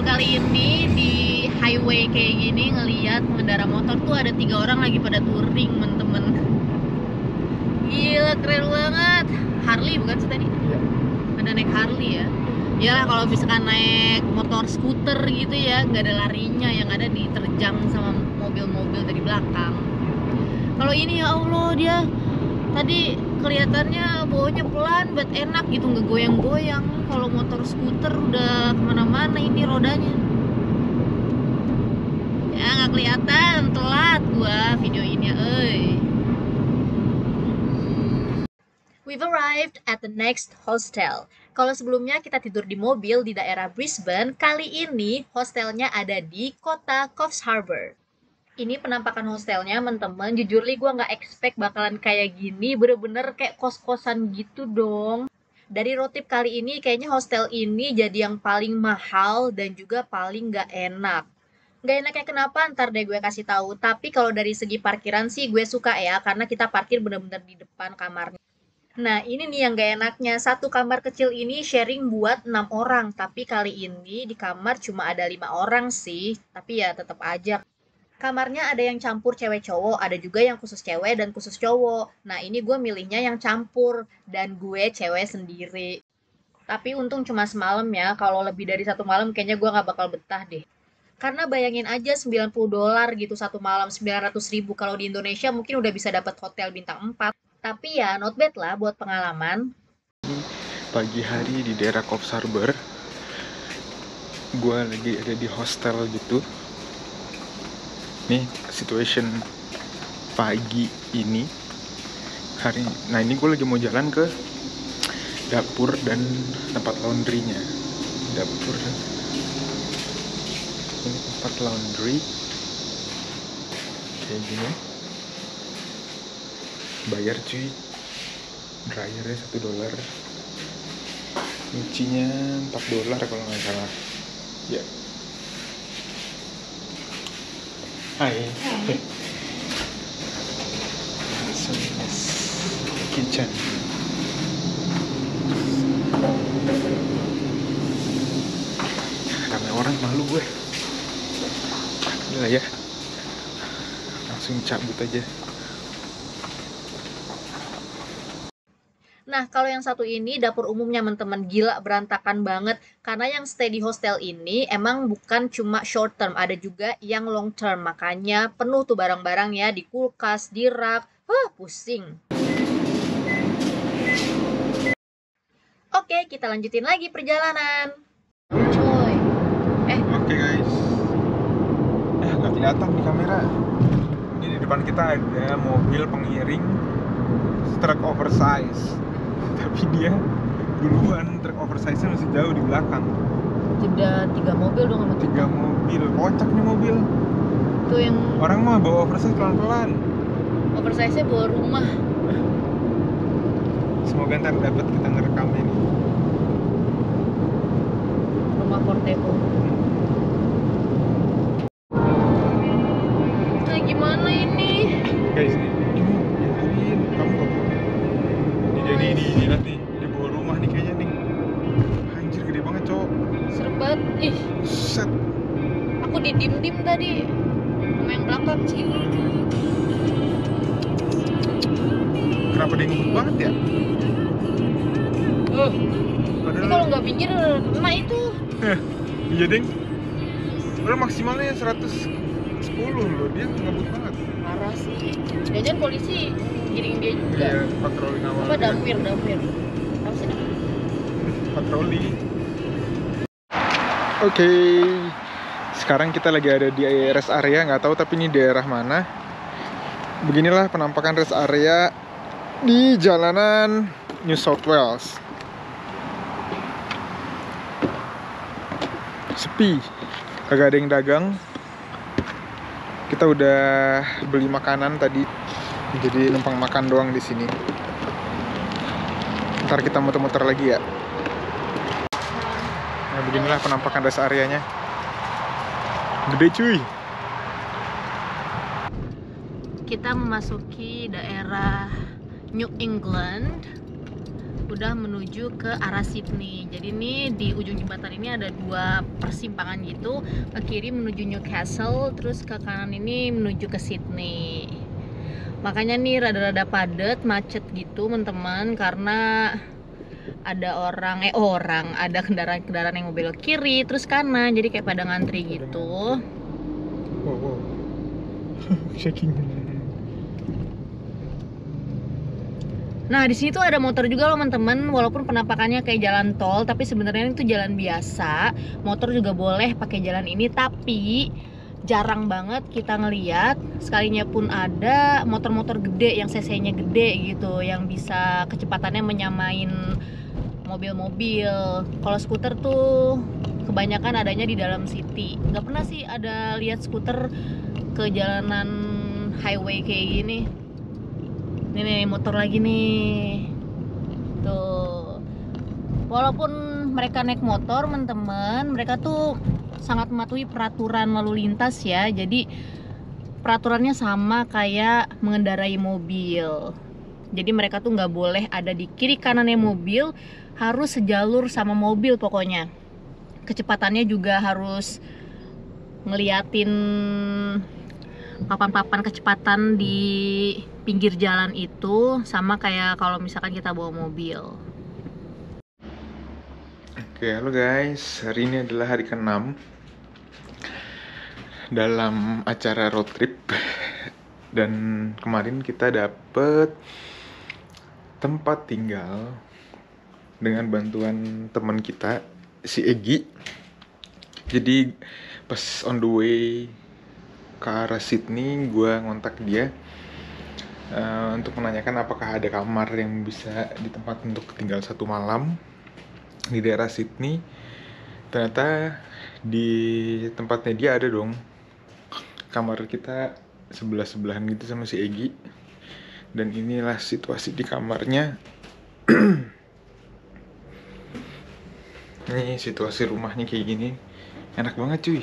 kali ini di highway kayak gini ngeliat pengendara motor tuh ada 3 orang lagi pada touring, temen-temen. Gila, keren banget. Harley bukan sih tadi? Iya. Pada naik Harley ya. Ya kalau misalkan naik motor skuter gitu ya, nggak ada larinya, yang ada diterjang sama mobil-mobil dari belakang. Kalau ini ya Allah, dia tadi kelihatannya bawanya pelan, but enak gitu, nggak goyang-goyang. Kalau motor skuter udah kemana-mana ini rodanya. Ya nggak kelihatan, telat gua video ini, We've arrived at the next hostel. Kalau sebelumnya kita tidur di mobil di daerah Brisbane, kali ini hostelnya ada di kota Coffs Harbour. Ini penampakan hostelnya, teman-teman. Jujur li gue nggak expect bakalan kayak gini, bener-bener kayak kos-kosan gitu dong. Dari road trip kali ini, kayaknya hostel ini jadi yang paling mahal dan juga paling nggak enak. Nggak enaknya kenapa? Ntar deh gue kasih tahu. Tapi kalau dari segi parkiran sih gue suka ya, karena kita parkir bener-bener di depan kamarnya. Nah, ini nih yang gak enaknya. Satu kamar kecil ini sharing buat 6 orang. Tapi kali ini di kamar cuma ada 5 orang sih. Tapi ya tetap aja. Kamarnya ada yang campur cewek cowok. Ada juga yang khusus cewek dan khusus cowok. Nah, ini gue milihnya yang campur. Dan gue cewek sendiri. Tapi untung cuma semalam ya. Kalau lebih dari 1 malam kayaknya gue gak bakal betah deh. Karena bayangin aja $90 gitu 1 malam, 900.000. Kalau di Indonesia mungkin udah bisa dapat hotel bintang 4. Tapi ya not bad lah buat pengalaman. Pagi hari di daerah Coffs Harbour. Gue lagi ada di hostel gitu. Nih situation pagi ini hari. Nah ini gue lagi mau jalan ke dapur dan tempat laundrynya. Dapur dan ini tempat laundry kayak gini. Bayar cuy, dryernya $1, nyucinya $4 kalau nggak salah. Ya. Hai. So this kitchen. Ramai orang, malu gue. Udah ya, langsung cabut aja. Nah, kalau yang satu ini dapur umumnya teman-teman, gila berantakan banget. Karena yang stay di hostel ini emang bukan cuma short term, ada juga yang long term. Makanya penuh tuh barang-barang ya, di kulkas, di rak. Pusing. Oke, kita lanjutin lagi perjalanan. Coy. Oke guys. Nggak kelihatan di kamera. Ini di depan kita ada mobil pengiring truk oversize. Tapi dia duluan, truk oversize-nya masih jauh di belakang. Jeda 3 mobil dong sama 3 mobil, kocak nih mobil. Tuh yang Orang mah bawa oversize pelan-pelan. oversize-nya bawa rumah. Semoga ntar dapat kita ngerekam ini. Rumah portable. Nah, gimana ini? Guys, ini biarin, kamu gak boleh. Ini lihat nih, dia bawa rumah nih kayaknya nih. Anjir gede banget cowok. Serem banget. Ih, Set. aku didim-dim tadi sama yang belakang sih. Kenapa dia ngebut banget ya? Ini kalau nggak pinggir kena itu. Iya deng. Padahal maksimalnya 110 loh, dia ngebut banget. Parah sih. Jangan polisi giring dia juga. Iya, patroli awal. Apa dampir? Apa sih namanya? Patroli. Oke. Sekarang kita lagi ada di rest area, nggak tahu tapi ini daerah mana. Beginilah penampakan rest area di jalanan New South Wales. Sepi, kagak ada yang dagang. Kita udah beli makanan tadi, jadi numpang makan doang di sini. Ntar kita muter-muter lagi ya. Nah, beginilah penampakan rest areanya. Gede cuy. Kita memasuki daerah New England. udah menuju ke arah Sydney. Jadi ini di ujung jembatan ini ada 2 persimpangan gitu. Ke kiri menuju Newcastle, terus ke kanan ini menuju ke Sydney. Makanya nih rada-rada padat, macet gitu teman-teman, karena ada ada kendaraan yang mau belok kiri terus kanan, jadi kayak pada ngantri gitu. Wow. Shaking. Nah, di sini tuh ada motor juga loh teman-teman, walaupun penampakannya kayak jalan tol, tapi sebenarnya itu jalan biasa. Motor juga boleh pakai jalan ini, tapi jarang banget kita ngeliat. Sekalinya pun ada motor-motor gede yang cc-nya gede gitu, yang bisa kecepatannya menyamain mobil-mobil. Kalau skuter tuh kebanyakan adanya di dalam city. Nggak pernah sih ada lihat skuter ke jalanan highway kayak gini. Ini nih motor lagi nih. Tuh. Walaupun mereka naik motor, teman-teman, mereka tuh sangat mematuhi peraturan lalu lintas ya. Jadi peraturannya sama kayak mengendarai mobil. Jadi mereka tuh nggak boleh ada di kiri kanannya mobil, harus sejalur sama mobil pokoknya. Kecepatannya juga harus ngeliatin papan-papan kecepatan di pinggir jalan itu, sama kayak kalau misalkan kita bawa mobil. Oke, halo guys. Hari ini adalah hari ke-6 dalam acara road trip. Dan kemarin kita dapet tempat tinggal dengan bantuan teman kita, si Egi. Jadi pas on the way ke arah Sydney, gue ngontak dia untuk menanyakan apakah ada kamar yang bisa ditempatkan untuk tinggal 1 malam di daerah Sydney. Ternyata di tempatnya dia ada dong. Kamar kita sebelah-sebelahan gitu sama si Egi. Dan inilah situasi di kamarnya. Ini situasi rumahnya kayak gini. Enak banget cuy.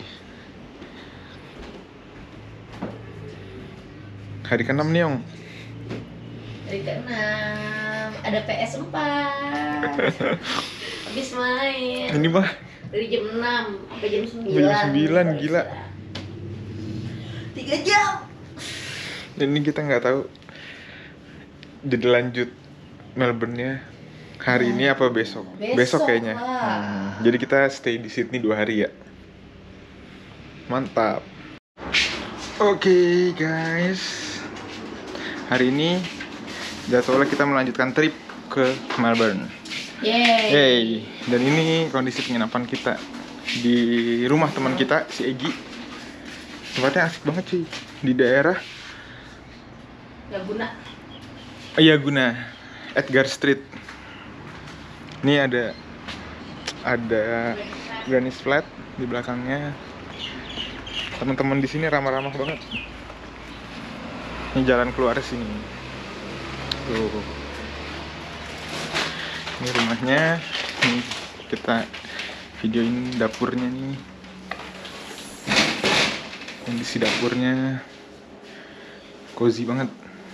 Hari ke-6 nih, Ong. Hari ke-6 ada PS4. Habis main. Ini mah Dari jam 6 sampai jam 9. jam 9, gila. 3 jam. Ini kita nggak tahu jadi lanjut Melbourne-nya hari ini apa besok. Besok kayaknya. Jadi kita stay di Sydney 2 hari ya. Mantap. Oke, guys. Hari ini jadwalnya kita melanjutkan trip ke Melbourne. Yeay. Dan ini kondisi penginapan kita di rumah teman kita, si Egi. Tempatnya asik banget sih, di daerah Guna, Edgar Street. Ini ada Granny's Flat di belakangnya. Teman-teman di sini ramah-ramah banget. Ini jalan keluar sini. Tuh. Ini rumahnya. Ini kita videoin dapurnya nih. Kondisi dapurnya cozy banget.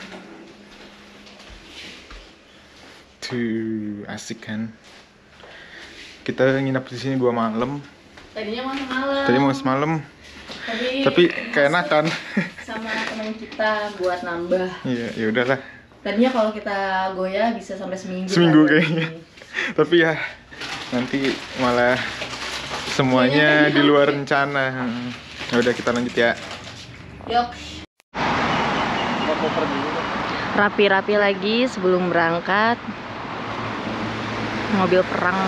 Tuh, asik kan? Kita nginap di sini 2 malam. Tadinya mau semalam. Tapi keenakan sama teman kita buat nambah. Iya, ya udahlah. Tadinya kalau kita goyah bisa sampai seminggu. Seminggu kayaknya. Tapi ya nanti malah semuanya di luar rencana. Ya udah, kita lanjut ya. Yuk. Rapi-rapi lagi sebelum berangkat. Mobil perang.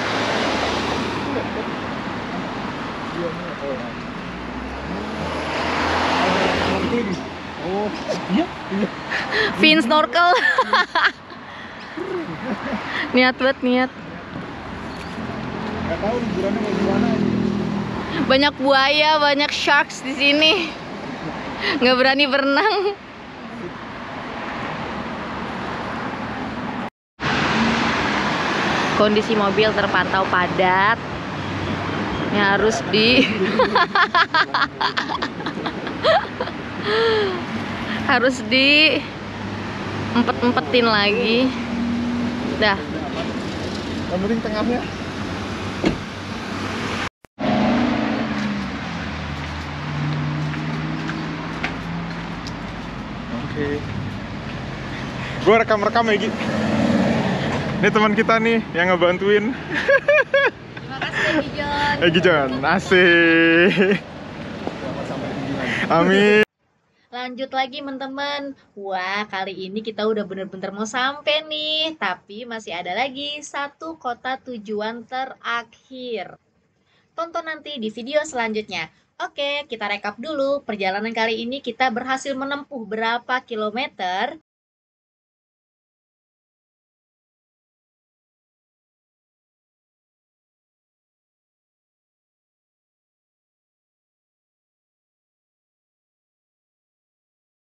Oh, iya. Fin snorkel. Niat banget, niat. Nggak tahu liburannya kayak gimana. Banyak buaya, banyak sharks di sini. Nggak berani berenang. Kondisi mobil terpantau padat. Ini harus harus di empet-empetin lagi. Dah. Yang penting tengahnya. Oke. Gue rekam-rekam ya, Gi. Ini teman kita nih yang ngebantuin. Terima kasih Egi John. Egi John, asik. Amin. Lanjut lagi teman-teman. Wah, kali ini kita udah bener-bener mau sampai nih. Tapi masih ada lagi satu kota tujuan terakhir. Tonton nanti di video selanjutnya. Oke, kita rekap dulu. Perjalanan kali ini kita berhasil menempuh berapa kilometer?